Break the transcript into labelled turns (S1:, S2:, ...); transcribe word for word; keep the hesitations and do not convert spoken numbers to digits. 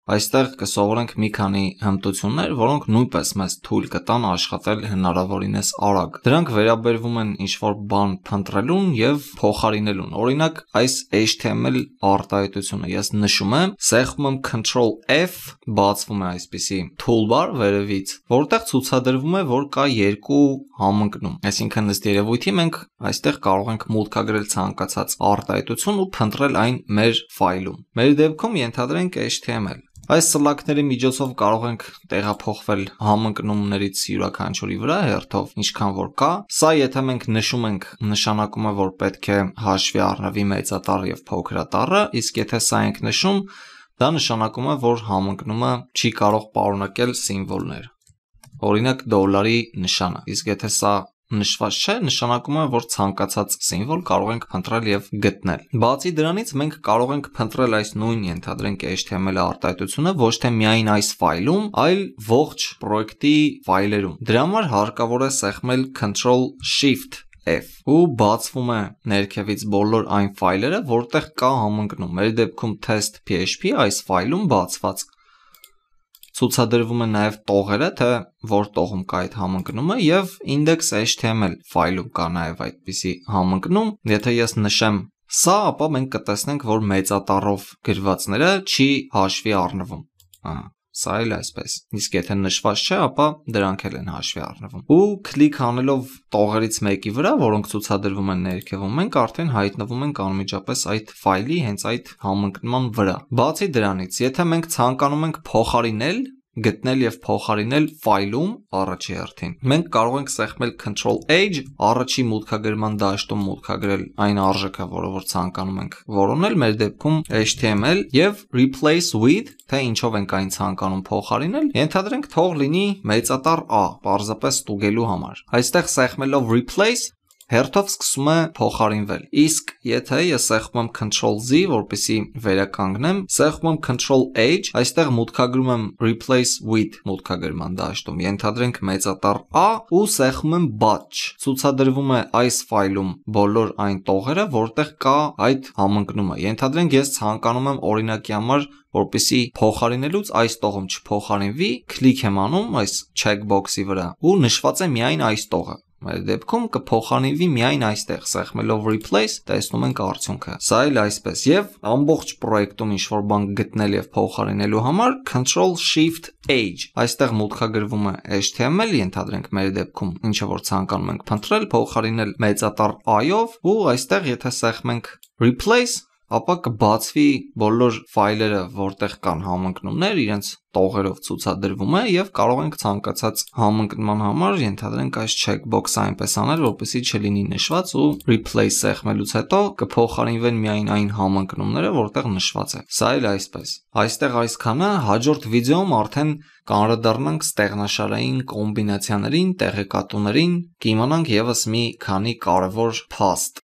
S1: այստեղ կսովորենք մի քանի հմտություններ, որոնք նույնպես մեզ թույլ կտան աշխատել հնարավորինս արագ։ Դրանք վերաբերվում են ինչ-որ բան փնտրելուն եւ փոխարինելուն։ Օրինակ, այս H T M L արտահայտությունը ես նշում եմ, սեղմում եմ control F, բացվում է այսպիսի toolbar վերևից, որտեղ ցուցադրվում է, որ կա երկու համընկնում։ Այսինքն ըստ երևույթի մենք այստեղ կարող ենք մուտքագրել ցանկացած արտահայտություն ու փնտրել այն մեր ֆայլում։ Մեր դեպքում ենթադրենք H T M L։ Այս սլակների միջոցով կարող ենք տեղափոխվել համընկնումներից յուրաքանչյուրի վրա հերթով, ինչքան որ կա։ Սա եթե մենք նշում ենք, նշանակում է, որ պետք է հաշվի առնվի մեծատառ եւ փոքրատառը, իսկ եթե սա ենք նշում, դա նշանակում է, որ համընկնումը չի կարող պարունակել սիմվոլներ։ Օրինակ դոլարի նշանը։ Իսկ եթե սա նշված չէ, նշանակում է, որ ցանկացած սիմվոլ կարող ենք փնտրել եւ գտնել։ Բացի դրանից մենք կարող ենք փնտրել այս նույն ենթադրենք H T M L արտահայտությունը ոչ թե միայն այս ֆայլում, այլ ողջ պրոյեկտի ֆայլերում։ Դրա համար հարկավոր է սեղմել control shift F ու բացվում է ներքևից բոլոր այն ֆայլերը, որտեղ կա համընկնում։ Մեր դեպքում test P H P այս ֆայլում բացված ցուցադրվում է նաև տողերը, թե որ տողում կա այդ համընկնումը եւ index H T M L ֆայլում կա նաև այդպիսի համընկնում։ Եթե ես նշեմ սա, ապա մենք կտեսնենք, որ մեծատառով գրվածները չի հաշվի առնվում։ Ահա, սա էլ այսպես։ Իսկ եթե նշված չէ, ապա դրանք էլ են հաշվի առնվում։ Ու կլիկ անելով տողերից մեկի վրա, որոնք ցուցադրվում են ներքևում, մենք արդեն հայտնվում ենք անմիջապես այդ ֆայլի հենց այդ համընկնման վրա։ Բացի դրանից, եթե մենք ցանկանում ենք փոխարինել գտնել եւ փոխարինել ֆայլում առաջի հերթին, մենք կարող ենք սեղմել control H, առաջի մուտքագրման դաշտում մուտքագրել այն արժեքը, որը որ ցանկանում ենք որոնել, մեր դեպքում H T M L եւ replace with, թե ինչով ենք այն ցանկանում փոխարինել, ենթադրենք թող լինի մեծատառ A, պարզապես ստուգելու համար։ Այստեղ սեղմելով replace հերթով սկսում է փոխարինվել։ Իսկ եթե ես սեղմում եմ control Z, որպեսզի վերականգնեմ, սեղմում եմ control H, այստեղ մուտքագրում եմ replace with մուտքագրման դաշտում, ենթադրենք մեծատառ A ու սեղմում եմ batch։ Ցուցադրվում է այս ֆայլում բոլոր այն տողերը, որտեղ կա այդ համընկնումը։ Ենթադրենք ես ցանկանում եմ օրինակի համար, որպեսզի փոխարինելուց այս տողում չփոխարինվի, կլիկ եմ անում այս checkbox-ի վրա ու նշված է միայն այս տողը։ Մեր դեպքում կփոխարինվի միայն այստեղ, սեղմելով replace, տեսնում ենք արդյունքը։ Սա էլ այսպես, եւ ամբողջ պրոյեկտում ինչ-որ բան գտնել եւ փոխարինելու համար control shift H, այստեղ մուտքագրվում է H T M L, ենթադրենք մեր դեպքում, ինչը որ ցանկանում ենք փնտրել, փոխարինել մեծատառ I-ով, ու այստեղ եթե սեղմենք replace, ապա կբացվի բոլոր ֆայլերը, որտեղ կան համընկնումներ, իրենց տողերով ցուցադրվում է եւ կարող ենք ցանկացած համընկնման համար ենթադրենք այս checkbox-ը այնպես անել, որպեսզի չլինի նշված ու replace սեղմելուց հետո կփոխարինվեն միայն այն համընկնումները, որտեղ նշված է։ Սա էլ այսպես։ Այստեղ այսքանը, հաջորդ վիդեոում արդեն կանդրադառնանք ստեղնաշարային կոմբինացիաներին, տեղեկատուներին, կիմանանք եւս մի քանի կարևոր փաստ։